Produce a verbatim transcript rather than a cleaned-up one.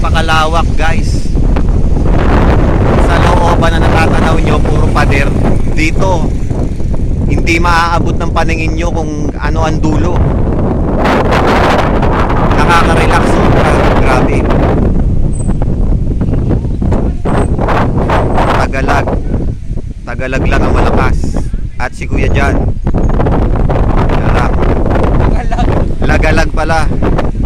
napakalawak guys. Sa looban na natatanaw nyo, puro pader. Dito hindi maaabot ng paningin nyo kung ano ang dulo. Nakaka-relax, sobra, grabe. Tagalag Tagalag lang ang malakas. At si kuya dyan, Lagalag Lagalag pala.